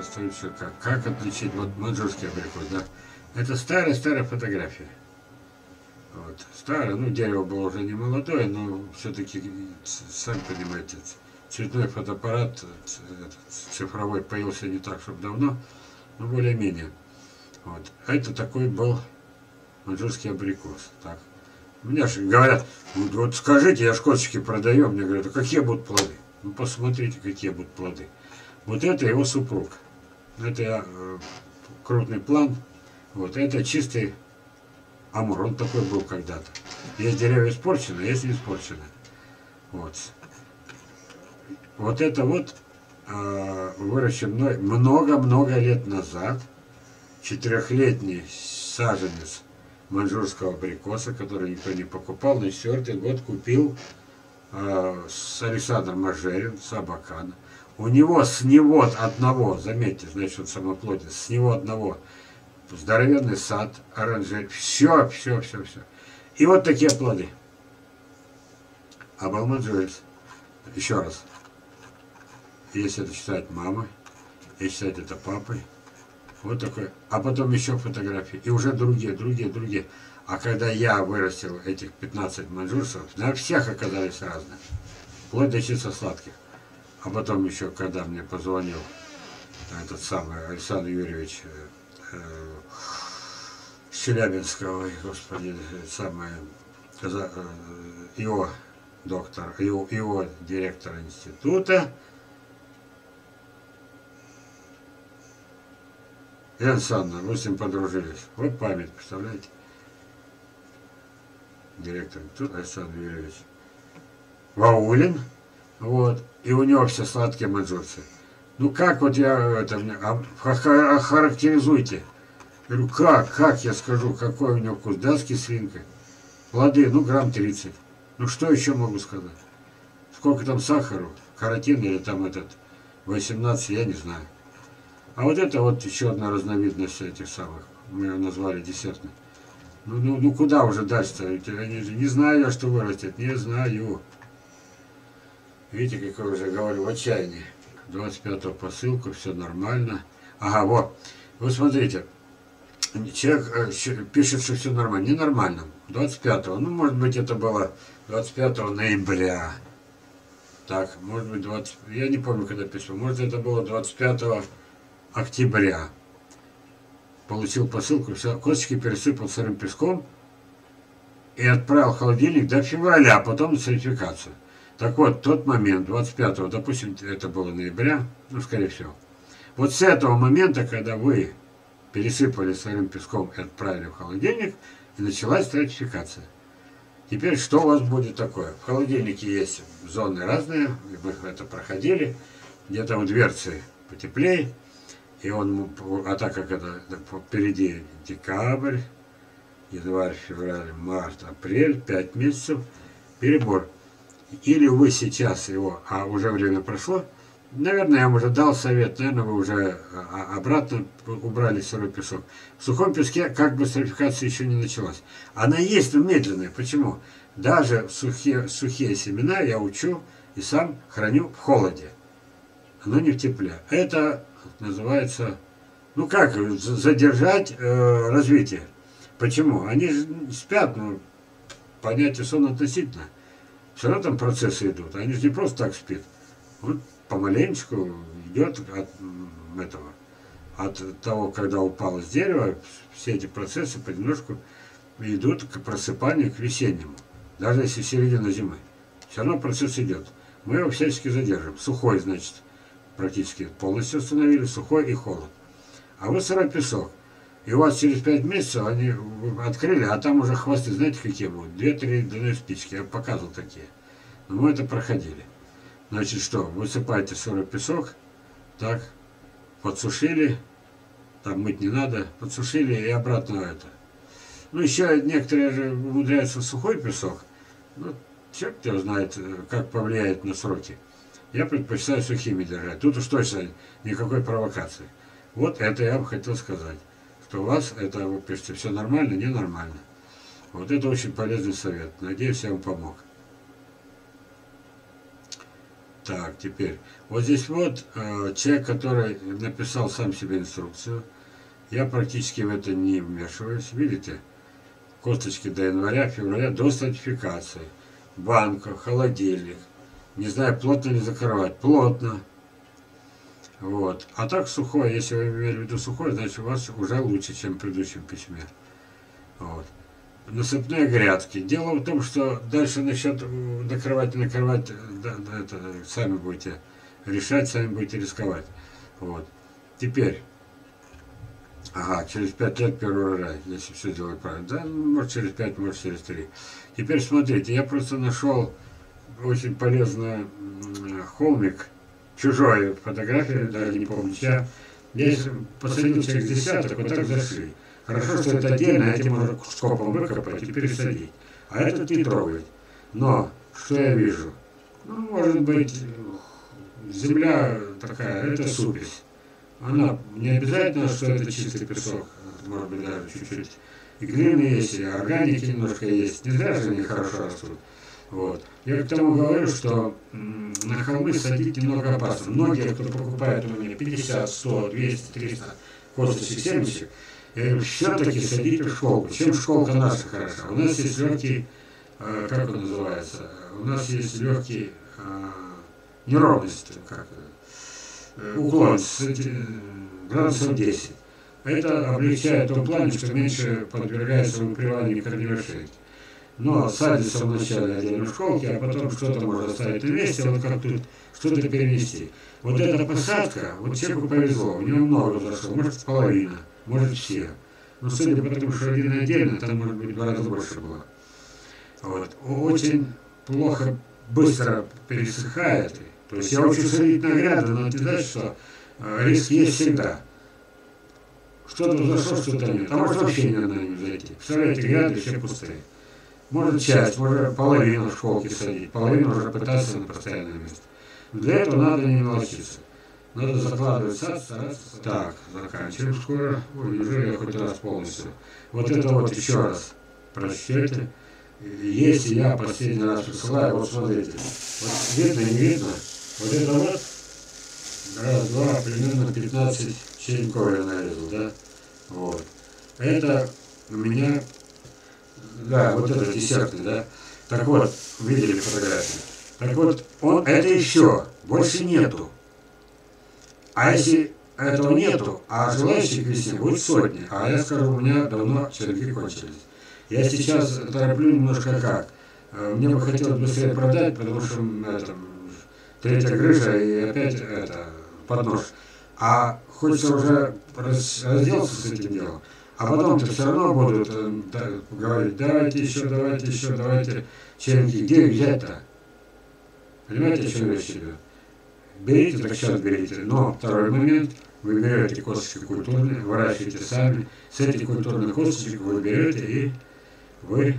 остаются как. Как отличить вот маньчжурский абрикос, да? Это старая-старая фотография. Вот. Старое, ну дерево было уже не молодое, но все-таки, сами понимаете, цветной фотоаппарат цифровой появился не так, чтобы давно, но более-менее. Вот. А это такой был маньчжурский абрикос. Так. Мне же говорят, вот скажите, я ж косточки продаю, мне говорят, а какие будут плоды? Ну посмотрите, какие будут плоды. Вот это его супруг. Это крупный план. Вот это чистый амур. Он такой был когда-то. Есть деревья испорченные, есть не испорченные. Вот. Вот это вот выращен мной много-много лет назад. 4-летний саженец маньчжурского абрикоса, который никто не покупал. На 4-й год купил с Александр Мажерин, с Абакана. У него с него одного, заметьте, значит, он самоплодец, с него одного здоровенный сад, оранжерей, все. И вот такие плоды. Абалмаджурис. Еще раз. Если это считать мамой, если считать это папой. Вот такой. А потом еще фотографии. И уже другие. А когда я вырастил этих 15 маньчжурцев, на всех оказались разные. Вплоть до чисто сладких. А потом еще, когда мне позвонил этот самый Александр Юрьевич Челябинского, господи, самое, его доктор, его директор института, Елена Александровна, вы с ним подружились. Вот память, представляете? Директор института Александр Юрьевич Ваулин. Вот. И у него все сладкие маньчжурцы. Ну как вот я это охарактеризуйте. Я говорю, как я скажу, какой у него вкус? Да, с кислинкой. Плоды, ну грамм 30. Ну что еще могу сказать? Сколько там сахару? Каротин или там этот 18, я не знаю. А вот это вот еще одна разновидность этих самых. Мы ее назвали десертной. Ну куда уже дальше-то? Не знаю я, что вырастет. Не знаю. Видите, как я уже говорю, в отчаянии. 25-го посылку, все нормально. Ага, вот. Вы смотрите. Человек пишет, что все нормально. Ненормально. 25-го. Ну, может быть, это было 25 ноября. Так, может быть, я не помню, когда писал. Может, это было 25 октября. Получил посылку, все, косточки пересыпал сырым песком и отправил в холодильник до февраля, а потом на сертификацию. Так вот, тот момент, 25-го, допустим, это было ноября, ну, скорее всего. Вот с этого момента, когда вы пересыпали сырым песком и отправили в холодильник, и началась стратификация. Теперь, что у вас будет такое? В холодильнике есть зоны разные, мы это проходили, где-то у дверцы потеплее, и он, а так как это впереди декабрь, январь, февраль, март, апрель, 5 месяцев, перебор. Или вы сейчас его, а уже время прошло, наверное, я вам уже дал совет, наверное, вы уже обратно убрали сырой песок. В сухом песке как бы стратификация еще не началась. Она есть, но медленная. Почему? Даже сухие семена я учу и сам храню в холоде, но не в тепле. Это называется, ну как, задержать развитие. Почему? Они же спят, ну, понятие сон относительно. Все равно там процессы идут. Они же не просто так спят. Вот помаленечку идет от того, когда упало с дерева, все эти процессы понемножку идут к просыпанию, к весеннему. Даже если середина зимы. Все равно процесс идет. Мы его всячески задержим. Сухой, значит, практически полностью установили, сухой и холод. А вот сырой песок. И у вас через 5 месяцев они открыли, а там уже хвосты, знаете, какие будут? 2-3 длиной спички. Я показывал такие. Но мы это проходили. Значит, что? Высыпаете сырой песок, так, подсушили, там мыть не надо, подсушили и обратно это. Ну, еще некоторые же умудряются сухой песок. Ну, черт его знает, как повлияет на сроки. Я предпочитаю сухими держать. Тут уж точно никакой провокации. Вот это я вам хотел сказать. Что у вас, это вы пишете, все нормально, ненормально. Вот это очень полезный совет. Надеюсь, я вам помог. Так, теперь. Вот здесь вот человек, который написал сам себе инструкцию. Я практически в это не вмешиваюсь. Видите? Косточки до января, февраля, до сертификации. Банка, холодильник. Не знаю, плотно ли закрывать. Плотно. Вот. А так сухой, если вы имели в виду сухой, значит у вас уже лучше, чем в предыдущем письме. Вот. Насыпные грядки. Дело в том, что дальше насчет накрывать, не накрывать, да, это сами будете решать, сами будете рисковать. Вот. Теперь, ага, через 5 лет первый урожай, если все делать правильно. Да, может через 5, может через 3. Теперь смотрите, я просто нашел очень полезный холмик, чужой фотографии, даже не помню чья. Здесь посадил человек с десяток, вот так зашли. Хорошо, что это отдельно, этим можно скопом выкопать и пересадить. А этот не трогать. Но, что я вижу? Ну, может быть, земля такая, это супесь. Она не обязательно, что это чистый песок, может быть, даже чуть-чуть. И глины есть, и органики немножко есть. Не зря же они хорошо растут. Вот. Я к тому говорю, что на холмы садить немного опасно. Многие, кто покупает у меня 50, 100, 200, 300 косточек, семечек, я говорю, все-таки садите в школку. Чем школка наша хороша? У нас есть легкий, как он называется? У нас есть легкий неровность, как уклон градусов 10. Это облегчает в том плане, что меньше подвергается выприванию корневой шейки. Но садится вначале отдельно в школке, а потом что-то можно ставить на месте, вот как тут, что-то перенести. Вот эта посадка, вот человеку повезло, у него много взошло, может половина, может все. Но судя по тому, что один отдельно, там может быть в 2 раза больше было. Вот. Очень плохо, быстро пересыхает. То есть я учу садить на гряду, но ты знаешь, что риск есть всегда. Что-то взошло, что-то нет. А может вообще ни одна не взойти. Представляете, гряды все пустые. Может часть, может половину в школке садить, половину уже пытаться на постоянное место. Для этого надо не мелочиться. Надо закладывать сад, стараться. Так, заканчиваем скоро. Ой, уже я хоть раз полностью. Вот это вот еще раз прочтете. Если я последний раз присылаю, вот смотрите. Вот видно, не видно? Вот это вот, раз, два, примерно 15 черенков я нарезал, да? Вот. Это у меня... Да, вот это десертный, да? Так вот, видели фотографию? Так вот, он, это еще, больше нету. А если этого нету, а желающих весне будет сотни, а я скажу, у меня давно черенки кончились. Я сейчас тороплю немножко как. Мне бы хотелось быстрее продать, потому что это, 3-я грыжа и опять это, поднож. А хочется уже разделаться с этим делом. А потом-то все равно будут говорить, давайте еще, давайте черенки. Где их взять-то? Понимаете, о чем речь идет? Берите, так сейчас берите. Но второй момент, вы берете косточки культурные, выращиваете сами. С этих культурных косточек вы берете и вы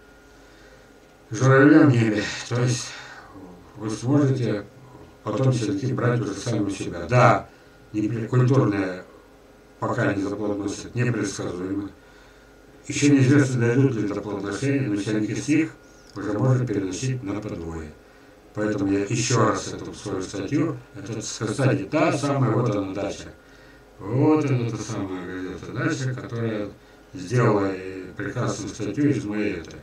журавлем небе. То есть вы сможете потом черенки брать уже сами у себя. Да, культурные пока не заплодоносят, непредсказуемо. Еще неизвестно, дойдут ли до плодоношения, но черенки с них уже можно переносить на подвое. Поэтому я еще раз эту свою статью, это, кстати, та самая, вот она дача. Вот она та самая газета дача, которая сделала прекрасную статью из моей этой,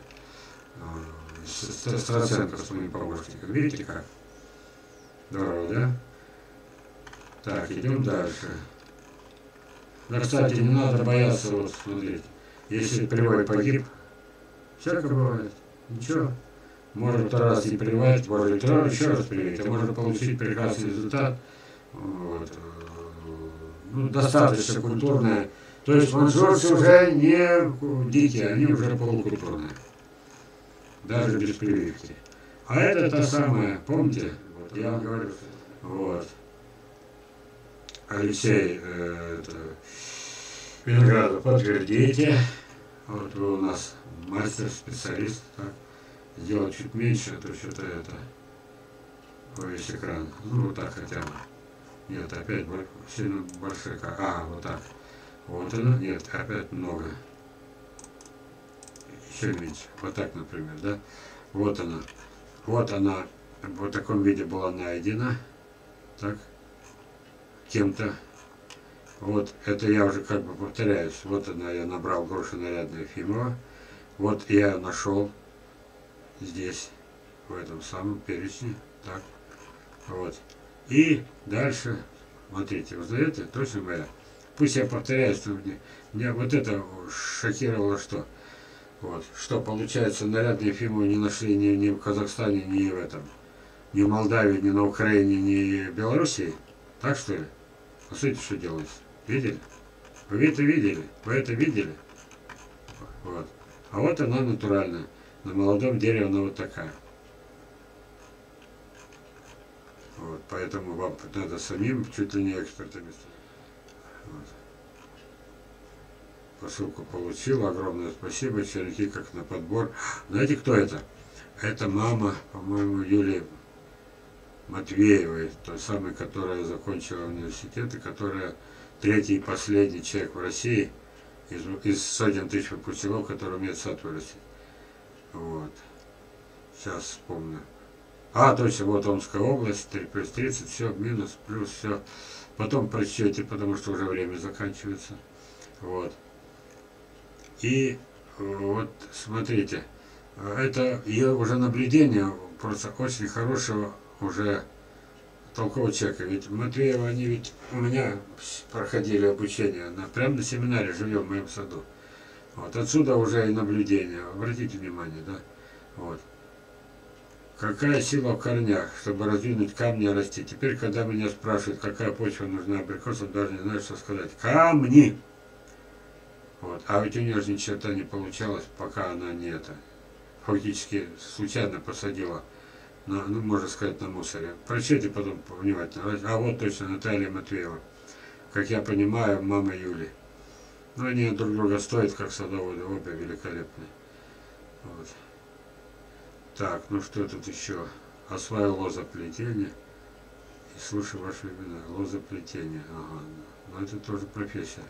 Страценко с моим помощником. Видите как? Здорово, да? Так, идем дальше. Да, кстати, не надо бояться, вот смотрите, если привой погиб, всякое бывает, ничего, можно 2 раза не привать, можно еще раз привить, а можно получить прекрасный результат, вот. Ну, достаточно культурное, то есть манжурцы уже не дикие, они уже полукультурные, даже без прививки. А это та самая, помните, вот я вам говорю, вот. Алексей Виноградов, подтвердите. Вот вы у нас мастер, специалист. Так. Сделать чуть меньше, а то что-то это весь экран. Ну вот так хотя бы. Нет, опять сильно большой. А, вот так. Вот она. Нет, опять много. Еще меньше. Вот так, например, да? Вот она. Вот она. в таком виде была найдена, так, кем-то. Вот это я уже как бы повторяюсь. Вот она, я набрал Груша Нарядная Ефимова. Вот я нашел здесь, в этом самом перечне. Так, вот. И дальше, смотрите, узнаете, точно моя. Пусть я повторяюсь, но меня вот это шокировало, что вот, что получается, Нарядную Ефимову не нашли ни в Казахстане, ни в этом, ни в Молдавии, ни на Украине, ни в Белоруссии. Так что ли? Посмотрите, что делается. Видели? Вы это видели? Вы это видели? Вот. А вот она натуральная. На молодом дереве она вот такая. Вот. Поэтому вам надо самим, чуть ли не экспертами. Вот. Посылку получил. Огромное спасибо. Черенки как на подбор. Знаете, кто это? Это мама, по-моему, Юлии Матвеевой, той самой, которая закончила университет и которая третий и последний человек в России из сотен тысяч выпускников, который умеет сад вырастить. Вот. Сейчас вспомню. А, точно, вот Омская область, 3+30, все, минус, плюс, все. Потом прочтете, потому что уже время заканчивается. Вот. И вот, смотрите, это ее уже наблюдение просто очень хорошего уже толкового человека. Ведь Матвеева, они ведь у меня проходили обучение, прямо на семинаре живем в моем саду. Вот отсюда уже и наблюдение. Обратите внимание, да? Вот. Какая сила в корнях, чтобы раздвинуть камни и расти? Теперь, когда меня спрашивают, какая почва нужна абрикосам, даже не знаю, что сказать. Камни! Вот. А ведь у нее же ни черта не получалось, пока она не это. Фактически случайно посадила, ну, можно сказать, на мусоре. Прочтите потом внимательно. А вот точно Наталья Матвеева. Как я понимаю, мама Юли. Но они друг друга стоят, как садоводы, обе великолепные. Вот. Так, ну что тут еще? Осваиваю лозоплетение. И слушаю ваш вебинар. Лозоплетение. Ага. Ну это тоже профессия.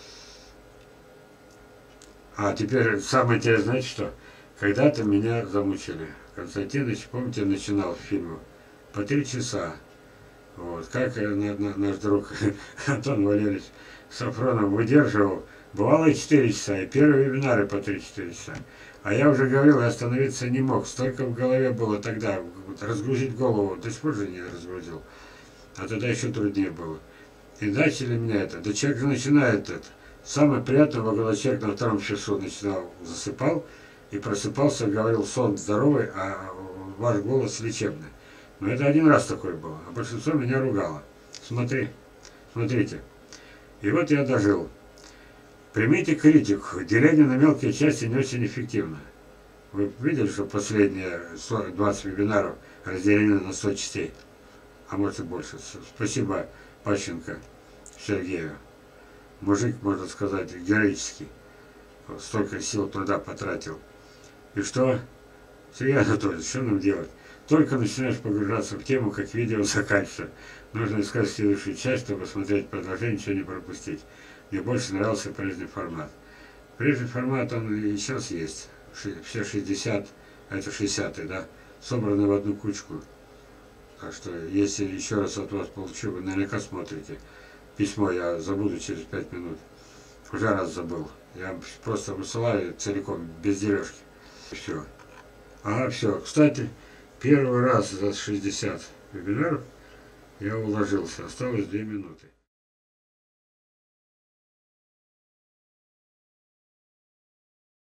А теперь самое интересное, знаете что? Когда-то меня замучили. Константинович, помните, начинал фильм по 3 часа. Вот. Как наш друг Антон Валерьевич Сафронов выдерживал. Бывало и 4 часа, и первые вебинары по 3-4 часа. А я уже говорил, я остановиться не мог. Столько в голове было тогда. Разгрузить голову. До сих пор же не разгрузил. А тогда еще труднее было. И начали меня это. Да человек же начинает это. Самое приятное было, когда человек на 2-м часу начинал, засыпал и просыпался, говорил, сон здоровый, а ваш голос лечебный. Но это один раз такое было. А большинство меня ругало. Смотрите. И вот я дожил. Примите критику. Деление на мелкие части не очень эффективно. Вы видели, что последние 20 вебинаров разделены на 100 частей? А может и больше. Спасибо Пащенко Сергею. Мужик, можно сказать, героический. Столько сил труда потратил. И что? Сергей Анатольевич, что нам делать? Только начинаешь погружаться в тему, как видео заканчивается. Нужно искать следующую часть, чтобы смотреть продолжение, ничего не пропустить. Мне больше нравился прежний формат. Прежний формат, он и сейчас есть. Все 60, это 60-й, да, собраны в одну кучку. Так что, если еще раз от вас получу, вы наверняка смотрите. Письмо я забуду через 5 минут. Уже раз забыл. Я просто высылаю целиком, без дележки. Все. Ага, все. Кстати, первый раз за 60 вебинаров я уложился. Осталось 2 минуты.